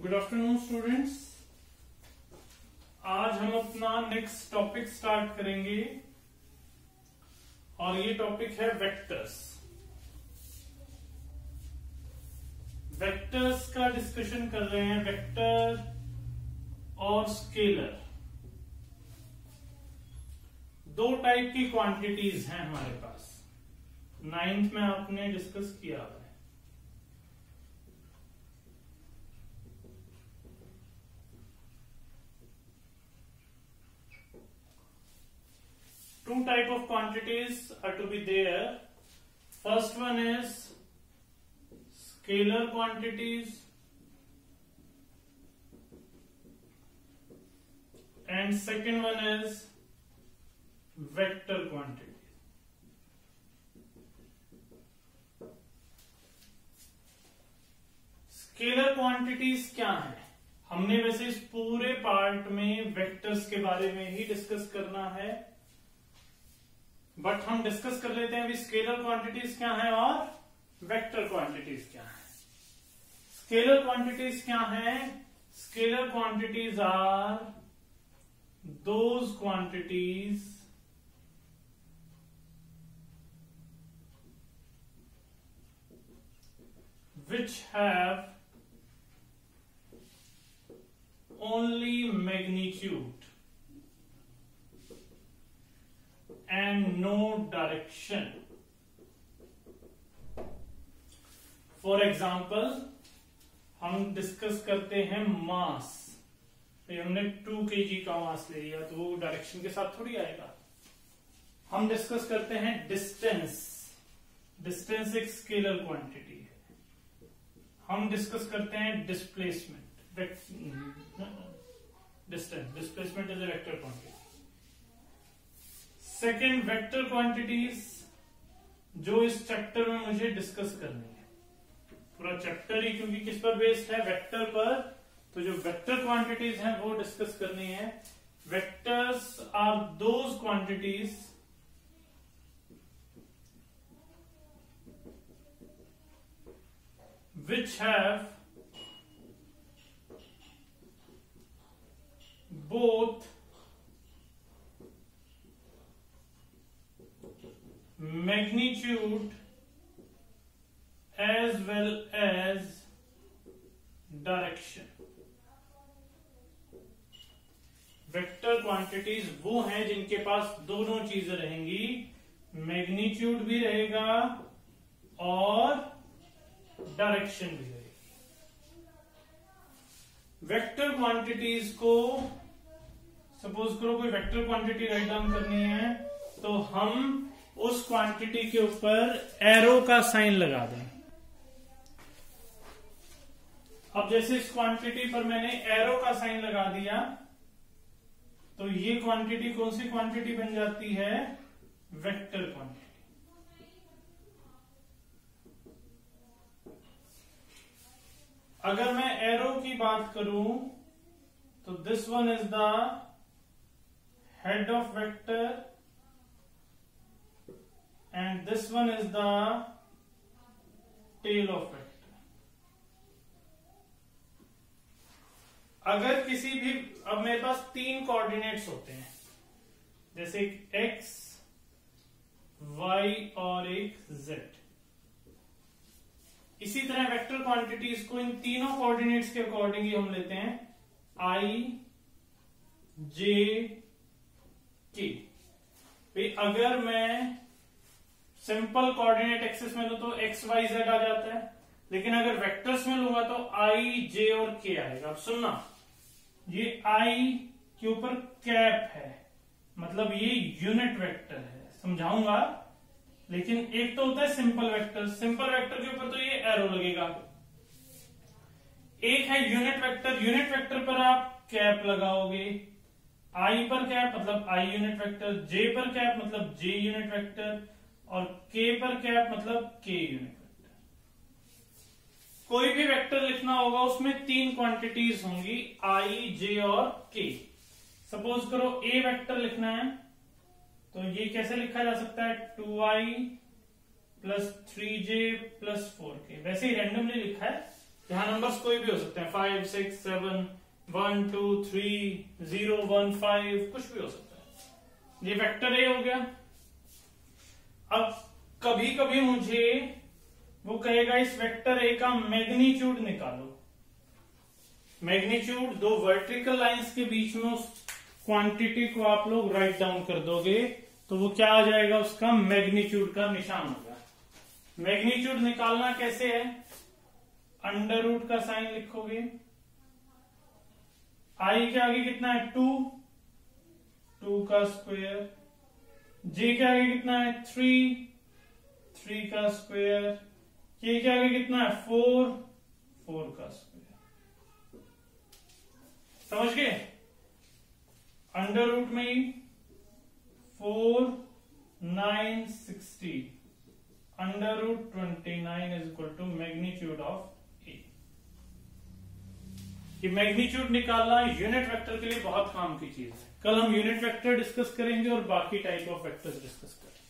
Good afternoon students. आज हम अपना नेक्स्ट टॉपिक स्टार्ट करेंगे और ये टॉपिक है वेक्टर्स। वेक्टर्स का डिस्कशन कर रहे हैं, वेक्टर और स्केलर। दो टाइप की क्वांटिटीज हैं हमारे पास, 9th में आपने डिस्कस किया है। Two type of quantities are to be there. First one is scalar quantities and second one is vector quantities. Scalar quantities क्या है? हमने वैसे इस पूरे पार्ट में वेक्टर्स के बारे में ही डिस्कस करना है, बट हम डिस्कस कर लेते हैं अभी स्केलर क्वांटिटीज क्या है और वेक्टर क्वांटिटीज क्या है। स्केलर क्वांटिटीज क्या है? Scalar quantities are those quantities which have only magnitude and no direction. For example हम डिस्कस करते हैं मास। हमने 2 kg का मास ले लिया तो वो डायरेक्शन के साथ थोड़ी आएगा। हम डिस्कस करते हैं डिस्टेंस। डिस्टेंस एक स्केलर क्वांटिटी है। हम डिस्कस करते हैं displacement. Displacement is a vector quantity. Second, vector quantities, जो इस चैप्टर में मुझे डिस्कस करनी है। पूरा चैप्टर ही क्योंकि किस पर बेस्ड है? वेक्टर पर। तो जो वेक्टर क्वांटिटीज हैं वो डिस्कस करनी है। Vectors are those quantities which have both magnitude as well as direction। Vector quantities वो हैं जिनके पास दोनों चीजें रहेंगी, मैग्नीट्यूड भी रहेगा और डायरेक्शन भी रहेगी। वेक्टर क्वांटिटीज को सपोज करो कोई वेक्टर क्वांटिटी राइट डाउन करनी है तो हम उस क्वांटिटी के ऊपर एरो का साइन लगा दें। अब जैसे इस क्वांटिटी पर मैंने एरो का साइन लगा दिया तो ये क्वांटिटी कौन सी क्वांटिटी बन जाती है? Vector quantity. अगर मैं एरो की बात करूं तो this one is the head of vector and this one is the tail of vector। अगर किसी भी, अब मेरे पास 3 कोऑर्डिनेट्स होते हैं, जैसे एक x, y और एक z। इसी तरह वेक्टर क्वांटिटीज को इन तीनों कोऑर्डिनेट्स के अकॉर्डिंग ही हम लेते हैं, i, j, k। अगर मैं सिंपल कोऑर्डिनेट एक्सिस में लो तो एक्स वाई जेड आ जाता है, लेकिन अगर वेक्टर्स में लूंगा तो आई, जे और के आएगा। अब सुनना, ये आई के ऊपर कैप है, मतलब ये यूनिट वेक्टर है, समझाऊंगा। लेकिन एक तो होता है सिंपल वेक्टर। सिंपल वेक्टर के ऊपर तो ये एरो लगेगा। एक है यूनिट वेक्टर। यूनिट वेक्टर पर आप कैप लगाओगे। आई पर कैप मतलब आई यूनिट वेक्टर, जे पर कैप मतलब जे यूनिट वेक्टर और k पर कैप मतलब k यूनिट वेक्टर। कोई भी वेक्टर लिखना होगा उसमें 3 क्वांटिटीज होंगी, i, j और k। सपोज करो a वेक्टर लिखना है तो ये कैसे लिखा जा सकता है? 2i + 3j + 4k। वैसे ही रैंडमली लिखा है, यहाँ नंबर्स कोई भी हो सकते हैं, 5 6 7 1 2 3 0 1 5, कुछ भी हो सकता है। ये वेक्टर ए हो गया। अब कभी कभी मुझे वो कहेगा इस वेक्टर ए का मैग्नीट्यूड निकालो। मैग्नीट्यूड दो वर्टिकल लाइंस के बीच में उस क्वांटिटी को आप लोग राइट डाउन कर दोगे तो वो क्या आ जाएगा, उसका मैग्नीट्यूड का निशान होगा। मैग्नीट्यूड निकालना कैसे है, अंडर रूट का साइन लिखोगे, आई के आगे कितना है 2, 2 का स्क्वायर, जे के आगे कितना है 3, 3 का स्क्वायर, के आगे कितना है 4, 4 का स्क्वायर। समझ गए? अंडर रूट में ही 4 9 60 under root 29 is equal to magnitude of A. ये मैग्नीट्यूड निकालना यूनिट वेक्टर के लिए बहुत काम की चीज है। कल हम यूनिट वेक्टर डिस्कस करेंगे और बाकी टाइप ऑफ वेक्टर्स डिस्कस करेंगे।